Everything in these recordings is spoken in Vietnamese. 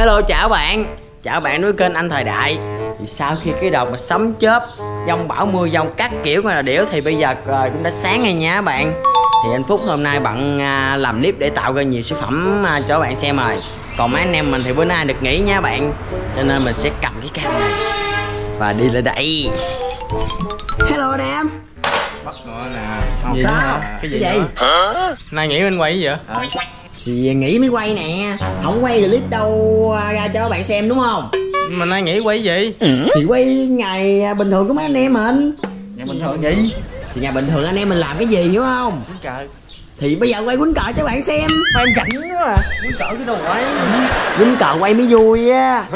Hello, chào bạn đối kênh Anh Thời Đại. Thì sau khi cái đợt mà sấm chớp, giông bão mưa giông các kiểu là điểu thì bây giờ trời cũng đã sáng rồi nha bạn. Thì anh Phúc hôm nay bận làm clip để tạo ra nhiều sản phẩm cho bạn xem rồi. Còn mấy anh em mình thì bữa nay được nghỉ nha bạn, cho nên mình sẽ cầm cái cam này và đi lên đây. Hello anh em. Bất ngờ nè. Gì sao? Cái gì? Nay nghỉ bên quay gì vậy? Thì nghỉ mới quay nè, không quay clip đâu ra cho các bạn xem đúng không? Mà nay nghỉ quay gì? Thì quay ngày bình thường của mấy anh em mình. Ngày bình thường gì? Thì ngày bình thường anh em mình làm cái gì đúng không? Quýnh cờ. Thì bây giờ quay quýnh cờ cho các bạn xem. Em rảnh quá à. Quýnh cờ cái đâu quay. Quýnh cờ quay mới vui á.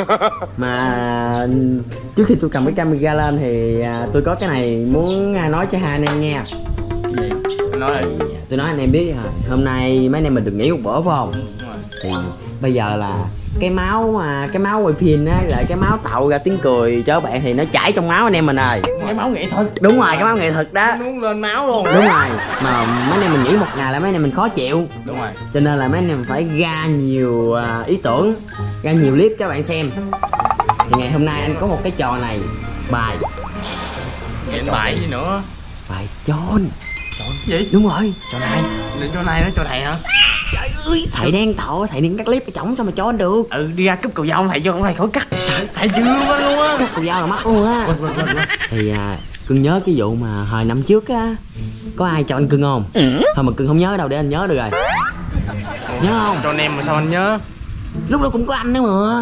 Mà trước khi tôi cầm cái camera lên thì tôi có cái này muốn nói cho hai anh em nghe. Cái gì? Nói là Tôi nói anh em biết rồi, hôm nay mấy anh em mình được nghỉ một bữa phải không? Thì bây giờ là cái máu quay phim á, là cái máu tạo ra tiếng cười cho các bạn thì nó chảy trong máu anh em mình rồi. cái máu nghệ thuật. Đúng rồi, cái máu nghệ thuật đó. Nó muốn lên máu luôn. Đúng rồi, mà mấy anh em mình nghỉ một ngày là mấy anh em mình khó chịu. Đúng rồi. Cho nên là mấy anh em phải ra nhiều ý tưởng, ra nhiều clip cho bạn xem. Thì ngày hôm nay anh có một cái trò này, bài Bài gì nữa? bài chôn. Cái gì? Đúng rồi, Trò này. Đến chỗ này đó, chỗ này hả? trời ơi, thầy đang thầy đang cắt clip ở trỏng sao mà cho anh được. Ừ, đi ra cúp cầu dao thầy cho con thầy khỏi cắt. Thầy chưa luôn á. Cắt cầu dao là mắc luôn á. Quên. Thì Cưng nhớ cái vụ mà hồi năm trước á, có ai cho anh Cưng không? Thôi mà Cưng không nhớ đâu, để anh nhớ được rồi. Nhớ không? Cho anh em mà sao anh nhớ? Lúc đó cũng có anh nữa mà.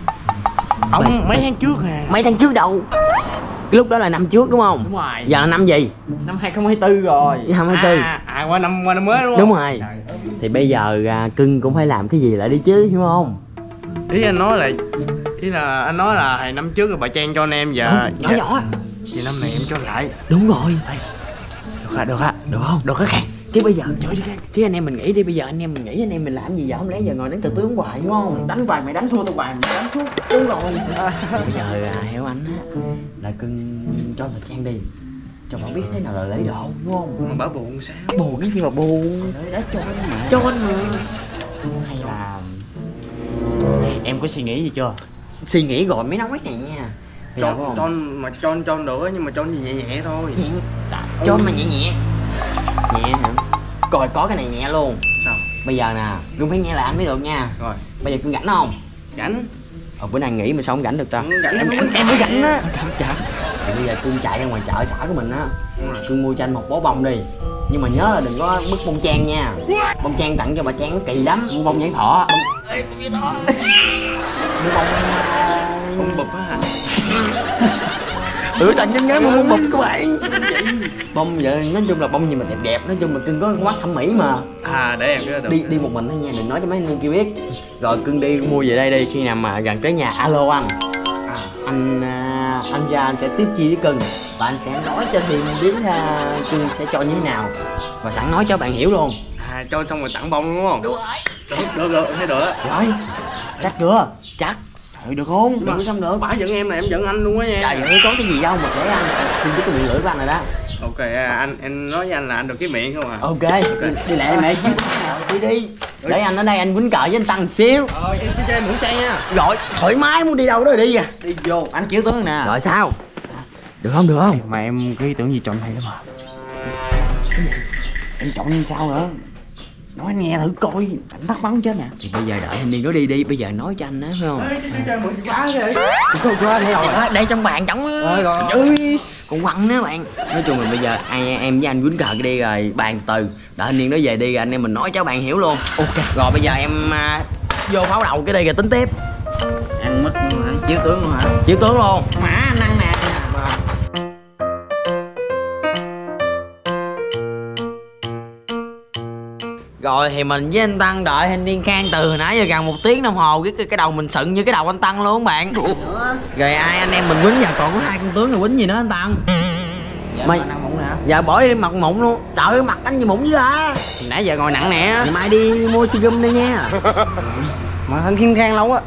Ông mấy tháng trước à? Mấy tháng trước đâu? Cái lúc đó là năm trước đúng không? Đúng rồi. Giờ là năm gì? Năm 2024 rồi. 2024. Qua năm mới đúng không? Đúng rồi. Thì bây giờ Cưng cũng phải làm cái gì lại đi chứ, hiểu không? Ý anh nói là anh nói là hồi năm trước rồi bà Trang cho anh em giờ Nhỏ nhỏ. thì năm này em cho lại. Đúng rồi. Được không? Được cái khác. Chứ bây giờ chứ anh em mình nghĩ đi, bây giờ anh em mình nghĩ anh em mình làm gì giờ, không lẽ giờ ngồi đánh cờ tướng hoài đúng không? Đánh hoài mày đánh thua tao hoài mày đánh suốt. Đúng rồi. Bây giờ hiểu anh á, là Cưng cho bà Trang đi, cho bà biết thế nào là lễ độ đúng không? Mà bà buồn sao? Buồn cái gì mà buồn? Đã cho anh mà. Cho anh mà. Hay là Em có suy nghĩ gì chưa? suy nghĩ rồi mới nói này nha. Cho được á, nhưng mà cho gì nhẹ nhẹ thôi. Cho mà nhẹ nhẹ. Nhẹ hả? Coi có cái này nhẹ luôn. Sao? Bây giờ nè, Cưng phải nghe là anh mới được nha. Rồi. Bây giờ Cưng rảnh không? Rảnh. Bữa nay nghỉ mà sao không rảnh được ta? Em mới rảnh á. Thì bây giờ Cưng chạy ra ngoài chợ xã của mình á, Cưng mua cho anh một bó bông đi. Nhưng mà nhớ là đừng có bứt bông trang nha. Bông trang tặng cho bà Trang nó kỳ lắm. Mua bông nhãn thọ. Mua Bông bụp á hả? Thành nhân gái mua bông bụp các bạn. Bông vậy nói chung là bông gì mà đẹp đẹp, nói chung là Cưng có mắt thẩm mỹ mà. Để em cái được. Đi một mình thôi nha, đừng nói cho mấy anh em kia biết. Rồi Cưng đi mua về đây đi, khi nào mà gần tới nhà alo anh. Anh ra anh sẽ tiếp chi với Cưng và anh sẽ nói cho Hiền biết Cưng sẽ cho như thế nào, và sẵn nói cho bạn hiểu luôn. Cho xong rồi tặng bông đúng không? Đúng rồi. Được, thấy được á. Rồi, chắc chưa? Chắc. Trời được không? Được xong được. Bả giận em này, em giận anh luôn á nha. Trời ơi, có cái gì đâu mà để anh. Cưng biết cái miệng lưỡi của anh rồi đó. Ok, em nói với anh là anh được cái miệng không à? Ok. Đi lại mẹ chứ. Đi. Để anh ở đây anh quýnh cờ với anh Tăng xíu. Rồi em cho em mượn xe nha. Rồi, thoải mái muốn đi đâu đó đi à. Đi vô, anh chiếu tướng nè. Rồi sao? Được không? Mà em có ý tưởng gì chọn hay lắm à? Em chọn như sao nữa? Nói anh nghe thử coi, anh thắc mắc chết nè. Thì bây giờ đợi thanh niên đó đi, bây giờ nói cho anh đó phải không? Cho mượn chìa khóa đi. Có đây rồi. Đây trong bàn trống á. Rồi. Còn quăng nữa bạn. Nói chung là bây giờ em với anh quýnh cờ đi rồi bàn từ. Đợi thanh niên đó về đi rồi anh em mình nói cho bạn hiểu luôn. Ok. Rồi bây giờ em vô pháo đầu cái đi rồi tính tiếp. Ăn mất luôn hả? Chiếu tướng luôn hả? Chiếu tướng luôn. Mã anh ăn nè. Rồi thì mình với anh Tăng đợi thanh niên Khang từ hồi nãy giờ gần 1 tiếng đồng hồ, cái đầu mình sận như cái đầu anh Tăng luôn bạn. Rồi anh em mình quýnh, giờ còn có 2 con tướng rồi quýnh gì nữa anh Tăng? Mày ăn mụn hả? giờ bỏ đi mặt mụn luôn. Trời ơi, mặt anh như mụn dữ à. Nãy giờ ngồi nặng nè. Ngày mai đi mua xì gum đi nha. Mà thanh Kim Khang lâu á.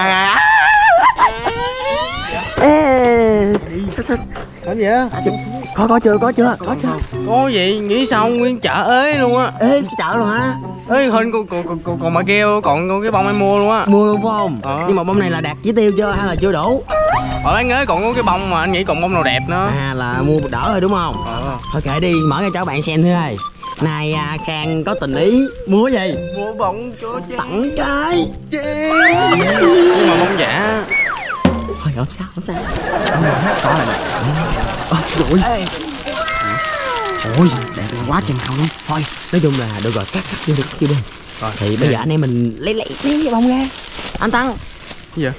Sao Làm gì á? Có chưa? Có gì? Nghĩ sao nguyên chợ ế luôn á. Ê, cái chợ luôn hả? Ê, hình còn mà kêu còn cái bông em mua luôn á. Mua luôn phải không? Nhưng mà bông này là đạt chỉ tiêu chưa hay là chưa đủ? Ở bán ế còn có cái bông mà anh nghĩ còn bông nào đẹp nữa. À, là mua đỡ rồi đúng không? Thôi kệ đi, mở ra cho các bạn xem thử ơi. Này Khang có tình ý mua gì? Mua bông cho Trang. Tặng trai. Nhưng mà bông giả. Thôi không sao. Có là ôi đẹp quá chừng nào luôn. Thôi nói chung là được rồi, cắt vô đi. Rồi thì bây giờ anh em mình lấy cái bông ra. Anh Tăng. Cái gì vậy?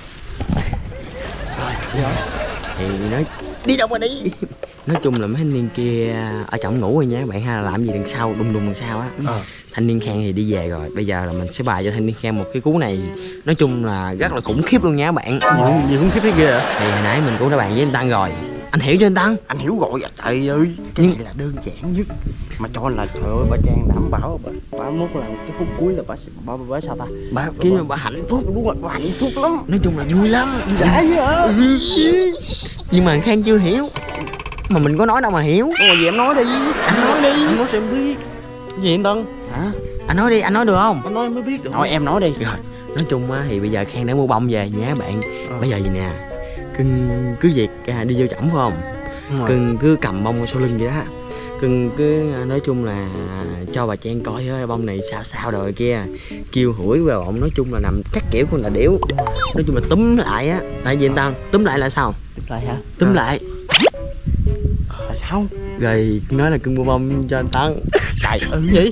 Thì nói đi đâu mà đi. Nói chung là mấy thanh niên kia ở trong ngủ rồi nha các bạn ha, làm gì đằng sau đùng đằng sau á. Thanh niên Khang thì đi về rồi, bây giờ là mình sẽ bài cho thanh niên Khang một cái cú này nói chung là rất là khủng khiếp luôn nha các bạn. Gì khủng khiếp thế ghê à? Thì hồi nãy mình cũng đã bàn với anh Tăng rồi, anh hiểu chưa anh Tăng? Anh hiểu rồi à, trời ơi, cái này là đơn giản nhất mà cho là trời ơi bà Trang đảm bảo bà mốt là cái phút cuối là bà sao ta, Bà kiểu như bà hạnh phúc. đúng rồi, bà hạnh phúc lắm, Nói chung là vui lắm. đã vậy hả? Nhưng mà Khang chưa hiểu. Mà mình có nói đâu mà hiểu. Đúng rồi, vậy em nói đi, Anh nói đi. anh nói xem biết. Gì anh Tân? Hả? Anh nói đi, anh nói được không? Anh nói mới biết được. Thôi em nói đi. Rồi, nói chung á thì bây giờ Khang đã mua bông về nha các bạn. Bây giờ gì nè, cưng cứ việc đi vô chổng phải không? Cưng cứ cầm bông sau lưng vậy đó. Cưng cứ nói chung là cho bà Trang coi ơi bông này sao rồi kia, kêu hủi vào bông, nói chung là nằm các kiểu con là điểu. Nói chung là túm lại á là gì anh Tăng? Túm lại là sao? Túm lại hả? Túm lại Là sao? rồi nói là cưng mua bông cho anh Tăng. Trời Gì?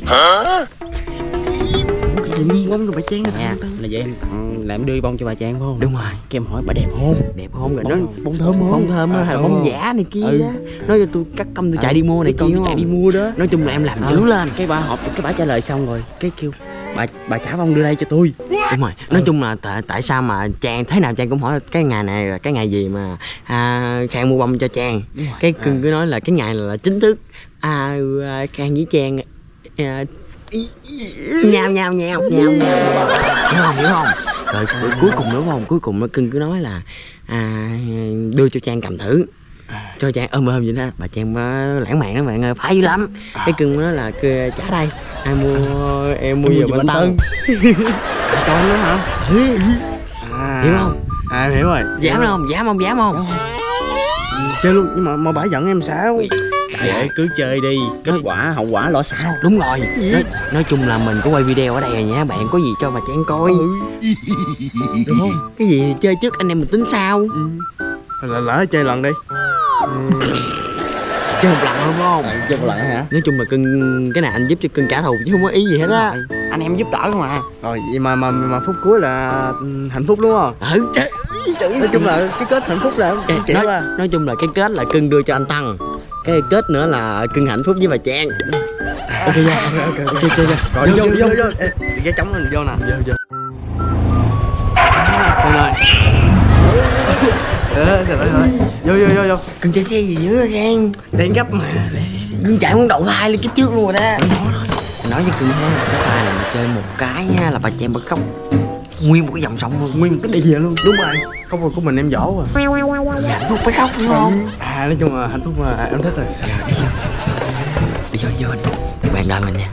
cái gì bông rồi bà Trang nè. Là vậy em tặng là em đưa bông cho bà Trang phải không? Đúng rồi. Cái em hỏi bà đẹp không? Đẹp không? Rồi nó Bông thơm không? bông thơm hay bông giả này kia đó. Nói cho tôi cắt công tôi chạy đi mua này kia. Tôi chạy đi mua đó. Nói chung là em làm dữ lên. Cái bà trả lời xong rồi cái kêu bà trả bông đưa đây cho tôi. Đúng rồi. Nói chung là tại sao mà Trang thế nào Trang cũng hỏi là cái ngày này là cái ngày gì mà Khang mua bông cho Trang. Cái cưng cứ nói là cái ngày là chính thức Khang với Trang nhau hiểu không? Rồi cuối cùng nữa không? Cuối cùng nó cưng cứ nói là đưa cho Trang cầm thử, cho Trang ôm vậy đó. Bà Trang lãng mạn đó bạn ơi, phải dữ lắm. Cái cưng nói là trả đây, em mua giùm anh Tân. Con nữa hả? Hiểu không? Hiểu rồi. Dám không? Chơi luôn, nhưng mà bà giận em sao? Vậy cứ chơi đi, kết quả hậu quả lo sao. Đúng rồi. Nói chung là mình có quay video ở đây rồi nha bạn, có gì cho bà Trang coi. Được không? Cái gì chơi trước anh em mình tính sau. Lỡ chơi lần đi. Chơi một lần thôi phải không? Chơi một lần hả? Nói chung là cưng cái này anh giúp cho cưng trả thù chứ không có ý gì hết á. Anh em giúp đỡ không à. Rồi vậy mà phút cuối là hạnh phúc đúng không? Trời Nói chung là cái kết hạnh phúc là nói chung là cái kết là cưng đưa cho anh Tăng, cái kết nữa là cưng hạnh phúc với bà Trang. Ok chưa? Rồi vô. Cái trống mình vô nè. Vô. Vô. Cưng chạy xe gì dữ Khang? Đang gấp mà. Cưng chạy muốn đậu thai lên kiếp trước luôn rồi đó. Nói với cưng ha, cái thai này mà chơi một cái nha là bà Trang bật khóc nguyên một cái dòng sông luôn, Nguyên cái đi vậy luôn. đúng rồi. Khóc rồi của mình em dỗ rồi. Hạnh phúc phải khóc đúng không? Nói chung là hạnh phúc mà em thích rồi. Đi vô đi. Các bạn đợi mình nha.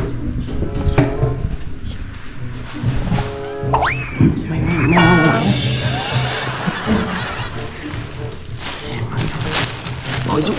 Ngồi xuống.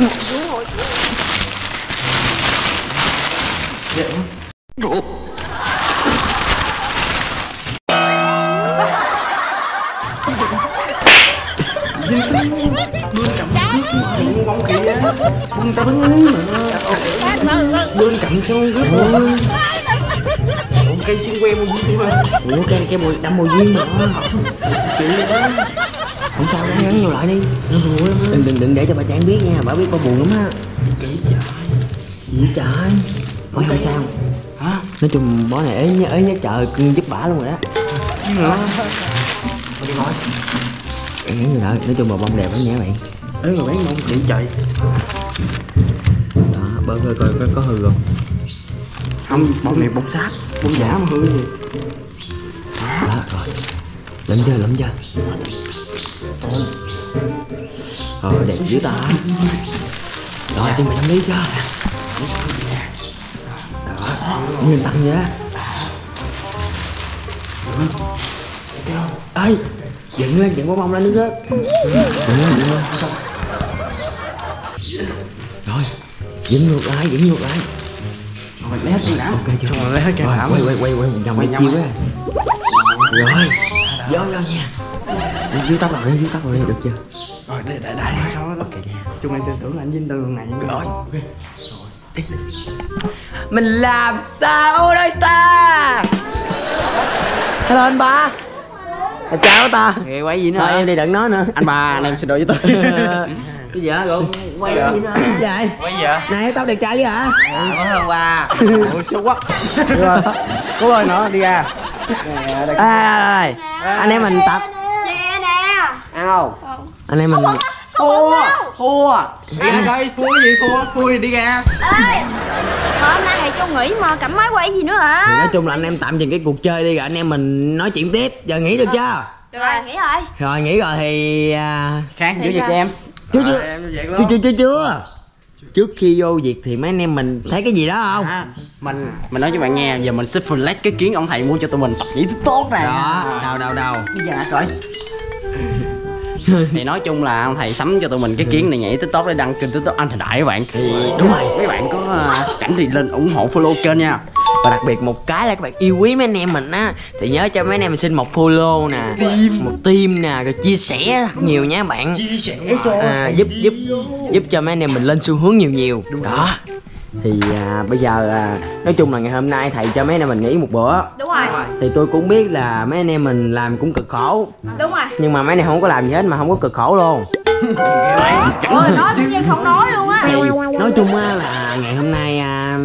Bông kìa. Bông ta bắn mà. Bên cạnh xong rớt rồi. Bông cây xin que mùi duyên mà. Ủa cây mùi đâm mùi duyên mà. Chị đó. Không sao, ngắn vô lại đi. Đừng để cho bà Trang biết nha, bà biết bà buồn lắm á. Gì trời? Hỏi không sao. Hả? Nói chung bó này ế nhất trời, cưng giúp bả luôn rồi đó. Đi ngồi. Nói chung là bông đẹp lắm nha các bạn. Ế mà bán bông điện trời. Đó, bơ coi có hư không? Không, bông này bông sáp. Bông giả mà hư gì. Đó, rồi. Lụm chưa? Đẹp dữ ta. Rồi chuẩn bị tâm lý chưa? Đó, yên tâm vậy á. Ê, dựng lên, dựng bóng bông lên nước rớt. Rồi, dựng ngược lại. Rồi lấy hết tiền đảm. Ok chưa? Rồi lấy hết can đảm. Quay một vòng để chiêu á. Rồi, vô nha. Dưới tóc rồi đi, được chưa? Rồi đây cho nó. Ok nha. Chung em tin tưởng anh Vinh từ lần này. Rồi. Ok. Mình làm sao đây ta? Hello anh ba. Chào ta. Vậy quay gì nữa? Thôi em đi đừng nói nữa. Anh ba, anh em xin lỗi với tôi. Cái gì hả Gụng? Quay cái gì nữa? Vậy? Quay gì vậy? Này tao đẹp trai chứ hả? Cảm ơn ba. Ôi xấu quá. Rồi. Cố lên nữa, đi ra. À, anh em mình tập. Nè nè. Ao. Anh em mình Thua. Đi ra coi, thua cái gì? Thua thì đi ra. Ê, mà hôm nay thầy cho nghỉ mà cầm máy quay gì nữa hả? nói chung là anh em tạm dừng cái cuộc chơi đi rồi anh em mình nói chuyện tiếp. Giờ nghỉ được chưa? Được rồi, nghỉ rồi. Rồi nghỉ rồi thì Khang giữ việc cho em. chưa Em vô việc luôn. chưa. Trước khi vô việc thì mấy anh em mình thấy cái gì đó không? Mình nói cho bạn nghe, giờ mình sẽ flex cái kiến ông thầy mua cho tụi mình tập nhảy tốt này. Đó, đâu. Bây giờ coi. Thì nói chung là ông thầy sắm cho tụi mình cái kiến này nhảy TikTok để đăng kênh TikTok anh thời đại các bạn. Thì đúng rồi. mấy bạn có cảnh thì lên ủng hộ follow kênh nha. Và đặc biệt một cái là các bạn yêu quý mấy anh em mình á thì nhớ cho mấy anh em mình xin một follow nè, một tim nè, rồi chia sẻ nhiều nha các bạn. Chia sẻ cho giúp cho mấy anh em mình lên xu hướng nhiều. Đó. Thì bây giờ nói chung là ngày hôm nay thầy cho mấy anh em mình nghỉ một bữa. Đúng rồi. Thì tôi cũng biết là mấy anh em mình làm cũng cực khổ. Đúng rồi. Nhưng mà mấy này không có làm gì hết mà không có cực khổ luôn. Ôi, nói chứ như không nói luôn á. Thì nói chung á là ngày hôm nay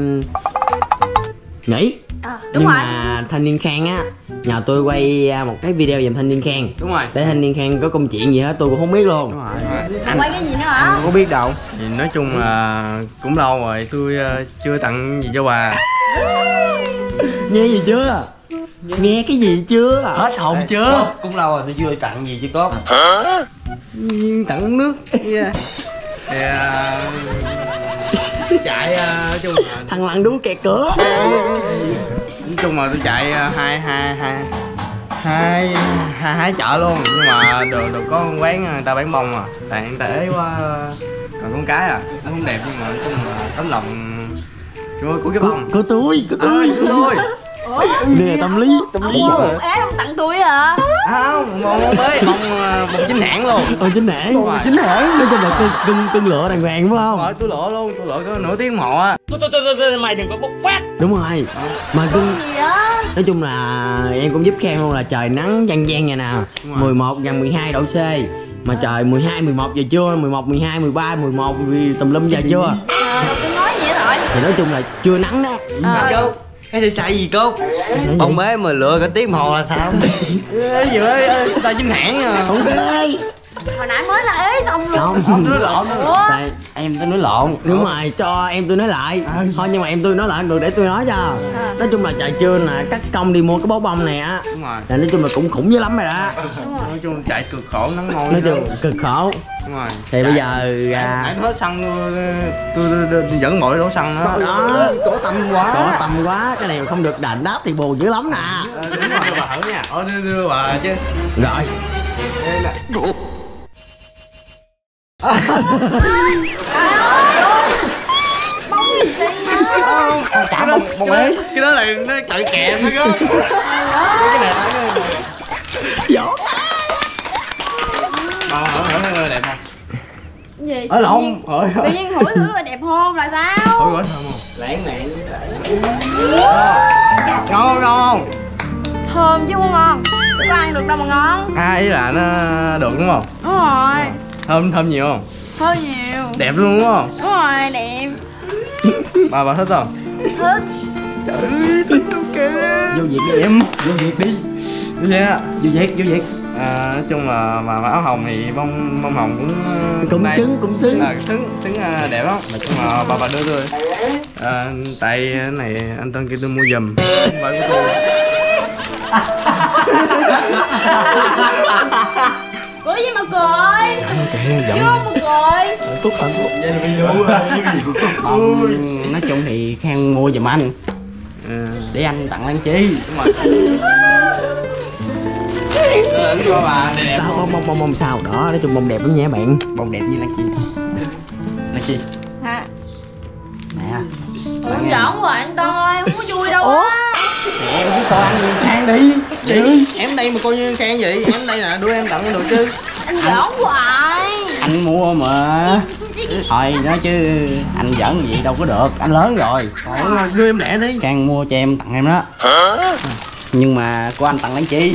nghỉ. Đúng Nhưng rồi. mà Thanh Niên Khang á nhờ tôi quay một cái video giùm Thanh Niên Khang. Đúng rồi. Để Thanh Niên Khang có công chuyện gì hết tôi cũng không biết luôn. Đúng rồi. Anh quay cái gì nữa hả? Không có biết đâu. Thì nói chung là cũng lâu rồi tôi chưa tặng gì cho bà. Nghe gì chưa? Nghe cái gì chưa? hết hồn chưa? Cũng lâu rồi tôi chưa tặng gì chứ có. Tặng nước. Yeah. Thì chạy nói chung là Thằng lằn đú kẹt cửa. tôi chạy hai chợ luôn, nhưng mà được có quán người ta bán bông à, tại người ta ế quá. Còn con cái nó không đẹp, nhưng mà nói chung là tấm lòng của cái bông. Của tôi. Thôi Nè tâm lý Ủa, ế không tặng tôi hả? không, bông mới bông chính hãng luôn. chính hãng. Đúng rồi. Chính hãng. Nói chung là cưng lựa đàng hoàng đúng không? Rồi tôi lựa luôn, tôi lựa có nửa tiếng đồng hồ á. Mày đừng có bốc phát. Đúng rồi. Mà cưng Gì á? nói chung là em cũng giúp Khang luôn là trời nắng chang chang vậy nào. 11 gần 12 độ C. Mà trời 12, 11 giờ trưa, 11, 12, 13, 11 tùm lum giờ chưa. Tôi nói gì rồi? Thì nói chung là chưa nắng đó. Cốt cái xài gì Cốt? Bông bế mà lựa cả tiếng đồng hồ là sao? Vừa ta chính hãng à. Ok. Hồi nãy mới là ế xong luôn. Không. Nói lộn nữa. Ủa? Tại Em tôi nói lộn. đúng rồi, cho em tôi nói lại. Thôi nhưng mà em tôi nói lại không được, để tôi nói cho. Nói chung là trời trưa nè, cắt công đi mua cái bó bông này á. Đúng rồi. Là nói chung là cũng khủng dữ lắm rồi đó. Nói chung chạy cực khổ nắng môi. Nói chung cực khổ. Đúng rồi. Thì bây giờ Nãy hết xăng tôi dẫn mọi đổ xăng đó. đó Cổ tâm quá. có tâm quá, cái này không được đền đáp thì buồn dữ lắm nè. Đúng rồi, đưa bà thử nha. Đưa bà chứ. Rồi Cả bông bế. Cái đó là nó tự kèm nó cơ. Cái này là Vỗ. hỏi đẹp không? Gì? Ở lộn. Tự nhiên hỏi thử là đẹp không là sao? Hỏi gọi thơm không? Lãng mạn. Ngon không? Thơm chứ không ngon. Có ăn được đâu mà ngon. Ý là nó được đúng không? Đúng rồi. Thơm nhiều không? Thơm nhiều. Đẹp luôn đúng không? Đúng rồi, đẹp. Bà thích không? Thích. Trời ơi, thích ok. Vô việc đi em. Vô việc đi. Như thế á. Vô việc. Nói chung là mà áo hồng thì bông hồng Cũng đây. xứng. Xứng đẹp lắm. Nói chung là bà đưa tôi. Tại cái này anh Tân kêu tôi mua giùm. Không phải của tôi. Cười gì mà cười? Kìa giận. Chứ không mà cười. Phúc hạnh phúc vậy là nói chung thì Khang mua giùm anh để anh tặng Lan Chi. Đúng rồi. Anh cho bà đẹp. Sao bông sao đó, nói chung bông đẹp lắm nha bạn. Bông đẹp như Lan Chi. Lan Chi Hả? nè. Không giỡn hoài anh Tân ơi, không có vui đâu á. Em với con anh Khang đi. Chị, em đây mà coi như khen vậy. Em đây nè, đưa em tặng được chứ. Anh giỡn hoài. Anh mua mà. Thôi nói chứ anh giỡn gì đâu có được, anh lớn rồi. Còn đưa em lẹ đi. Khang mua cho em tặng em đó. Nhưng mà của anh tặng Lan Chi.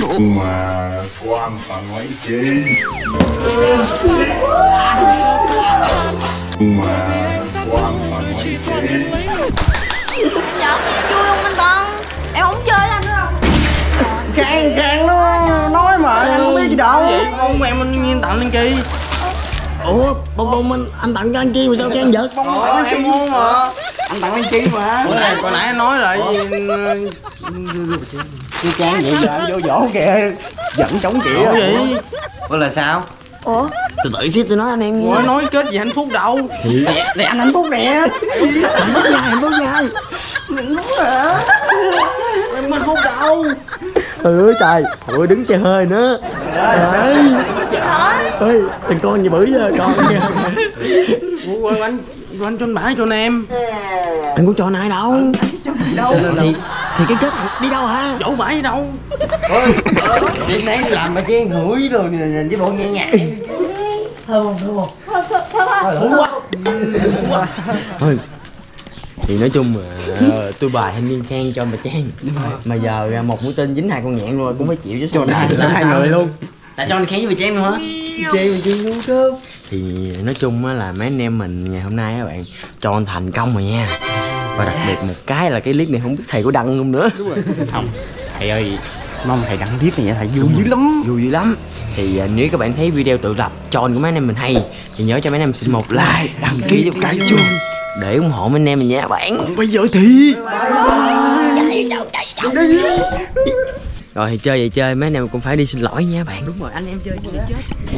Giỡn em vui không anh Tân? Em không chơi với anh nữa không? Khang nó nói mà em không biết gì đâu. Vậy con em anh nhiên tặng Lan Chi. Ủa bông anh tặng cho Lan Chi mà sao Khang giật? Em mua mà. Anh tặng Lan Chi mà. Hồi nãy anh nói là Chứ Trang vậy giờ anh vô dỗ kìa. Giận chống chịu vậy. Ủa là sao? Ủa? Từ từ xíu tôi nói anh em Ủa nói kết gì hạnh phúc đâu. thì để anh hạnh phúc nè. Hạnh phúc nha, hạnh phúc nha. Hạnh phúc hả? Em hạnh phúc đâu. Ừ trời, ôi đứng xe hơi nữa. Trời ơi, thằng con gì bự giờ con nha. Ủa anh cho anh bả cho anh em. Anh cũng cho ai đâu. Thì cái kết đi đâu hả? Dỗ bả đi đâu. Chuyện này làm mà chen hủi rồi với bộ nghe nhạc. Thơm không? Thôi thì nói chung mà tôi bài thanh niên Khang cho bà Trang. Mà giờ một mũi tên dính hai con nhạn rồi cũng phải chịu chứ. Cho hai người luôn. Tại cho anh Khang với bà Trang luôn hả? Trang cơm. Thì nói chung á là mấy anh em mình ngày hôm nay các bạn cho anh thành công rồi nha. Và đặc biệt một cái là cái clip này không biết thầy có đăng không nữa. Không, thầy ơi, mong thầy đăng clip này nha thầy, vui dữ lắm. Vui dữ lắm. Thì nếu các bạn thấy video tự lập tròn của mấy anh em mình hay thì nhớ cho mấy anh em xin một like, đăng ký cho cái chuông để ủng hộ mấy anh em mình nha bạn. Bây giờ thì Rồi thì chơi vậy chơi, mấy anh em cũng phải đi xin lỗi nha bạn. đúng rồi, anh em chơi gì chết.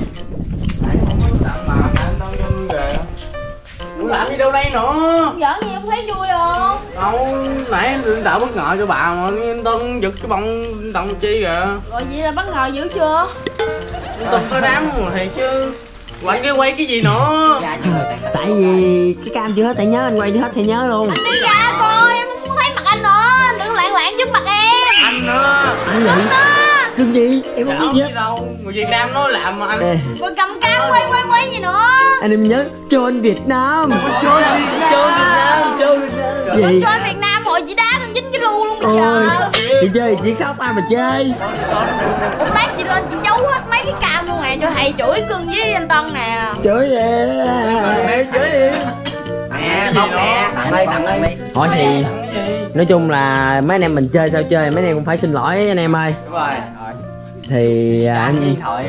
Làm gì đâu đây nữa. Giỡn gì không thấy vui không? Không, nãy anh tạo bất ngờ cho bà mà anh Tân giật cái bông Tân chi kìa. Rồi vậy là bất ngờ dữ chưa? Anh Tân có đám mà thiệt chứ. Quay cái gì nữa. Tại vì cái cam chưa hết, thầy nhớ anh quay chưa hết thầy nhớ luôn. Anh đi ra coi, em không muốn thấy mặt anh nữa. Đừng lạng lạng trước mặt em. Anh nữa. Anh vậy? Cưng gì? Em Dạ không không biết gì gì đâu. Người Việt Nam nói làm mà anh. Rồi cầm cam quay gì nữa. Anh em nhớ Chôn Việt Nam. Chơi Việt Nam. Gì? Chơi Việt Nam hội chị đá con dính cái lu luôn bây Ôi, giờ. chị chơi chị khóc ai mà chơi. Một lát chị lên chị giấu hết mấy cái cam luôn nè cho thầy chửi cưng với anh Tân nè. Chửi vậy. Mẹ chơi đi. Nè, cái gì nữa? tặng đây. Thôi thì nói chung là mấy anh em mình chơi sao chơi, mấy anh em cũng phải xin lỗi anh em ơi. Đúng rồi. Thì anh Thoại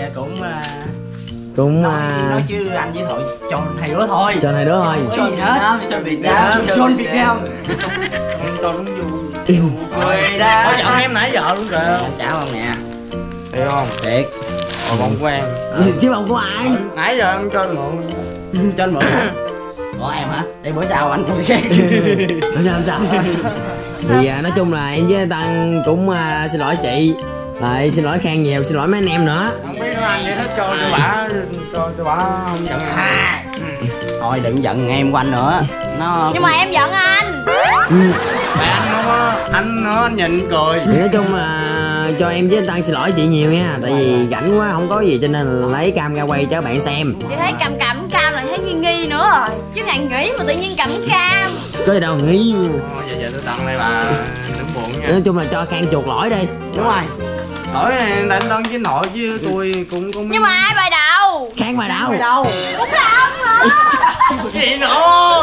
cũng nói chứ anh với Thoại cho hai đứa thôi. cho hai đứa thôi. Cho Việt Nam, cho Việt Nam, cho Việt Nam. Anh Tân cũng vui. Cười ra. Có giận em nãy giờ luôn kìa. Anh trả không nè. Thiệt không? Thiệt. Ồ bông của em. Chứ bông của ai? Nãy giờ em cho anh mượn. Cho anh mượn. Của em hả? Để bữa sau anh cũng khác. Làm sao? Thì nói chung là em với anh Tân cũng xin lỗi chị, lại xin lỗi Khang nhiều, xin lỗi mấy anh em nữa. Không biết nói anh vậy hết cho bả không giận à. Thôi đừng giận em của anh nữa. Nó Nhưng mà em giận anh. Mẹ anh không á, anh nữa anh nhìn cười. Thì nói chung là cho em với anh Tân xin lỗi chị nhiều nha, tại vì rảnh quá không có gì cho nên là lấy cam ra quay cho các bạn xem. Chị thấy cầm cam rồi thấy nghi nữa rồi. Chứ ngày nghỉ mà tự nhiên cầm cam. Có gì đâu nghĩ. Giờ tôi tặng đây bà đừng buồn nha. Nói chung là cho Khang chuộc lỗi đi. đúng rồi. Lỗi này anh Tân với nội chứ tôi cũng có. Nhưng mà ai bài đầu? Khang mà đâu? Cũng là ông mà. Gì nữa?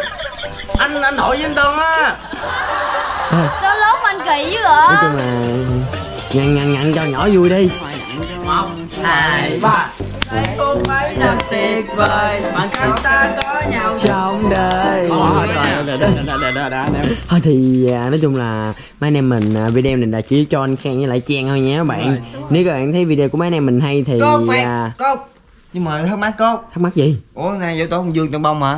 Anh nội với anh Tân á. Sao lớn mà anh kỳ dữ Nói vậy? chung là nhận cho nhỏ vui đi. 1, 2, 3. thấy phút mấy thật tuyệt vời mà chúng ta có nhau trong đời. Thôi thì nói chung là mấy anh em mình video này là chỉ cho anh Khang với lại Trang thôi nha các bạn. Nếu các bạn thấy video của mấy anh em mình hay thì Cốt nhưng mà thắc mắc Cốt. Thắc mắc gì? Ủa nay vô tối con Dương trong bông hả?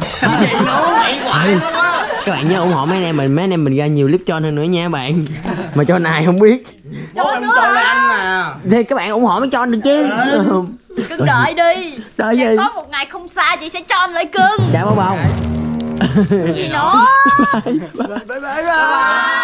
Các bạn nhớ ủng hộ mấy anh em mình ra nhiều clip cho hơn nữa nha các bạn. Mà cho này không biết. Cho nữa hả? Thì các bạn ủng hộ mới cho được chứ. Cưng đợi đi. Đợi gì? Có một ngày không xa chị sẽ cho anh lại cưng. Chào bông bông. Gì nữa? Bye bye.